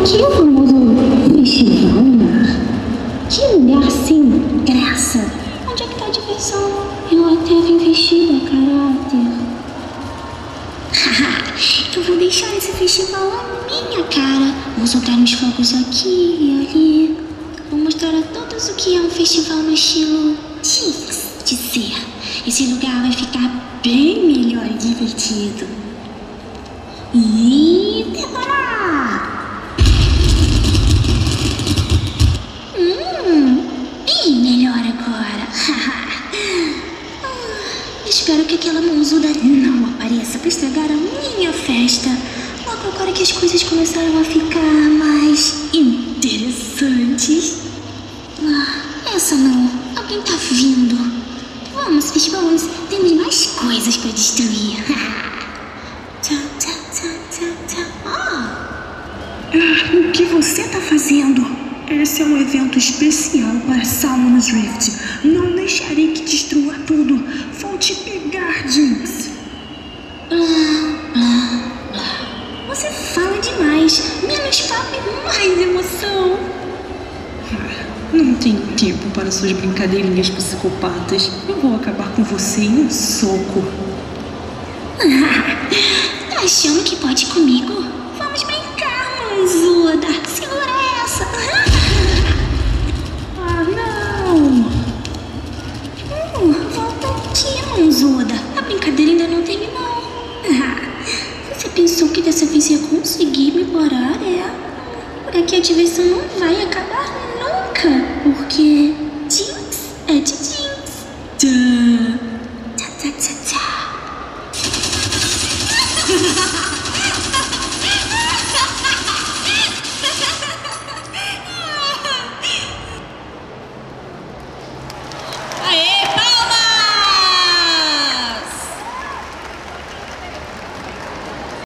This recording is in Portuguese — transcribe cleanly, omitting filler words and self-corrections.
que é o famoso festival, né? Que lugar sem graça. Onde é que tá a diversão? Eu até vim vestida a caráter. Haha, eu vou deixar esse festival a minha cara. Vou soltar uns fogos aqui e ali. Vou mostrar a todos o que é um festival no estilo Jinx de ser. Esse lugar vai ficar bem melhor e divertido. E decorar! Bem melhor agora. Espero que aquela mãozuda não apareça pra estragar a minha festa. Logo agora que as coisas começaram a ficar mais interessantes. Essa não. Alguém tá vindo. Vamos, vamos. Temos mais coisas pra destruir. O que você tá fazendo? Esse é um evento especial para Summoners Rift. Não deixarei que destrua tudo. Vou te pegar, Jinx. Você fala demais. Menos papo e mais emoção. Não tenho tempo para suas brincadeirinhas psicopatas. Eu vou acabar com você em um soco. Tá achando que pode comigo? Vamos brincar, mãozuda. Segura essa. Não! Volta aqui, mãozuda. A brincadeira ainda não terminou. Você pensou que dessa vez ia conseguir me parar, é? Por aqui a diversão não vai acabar nunca. Porque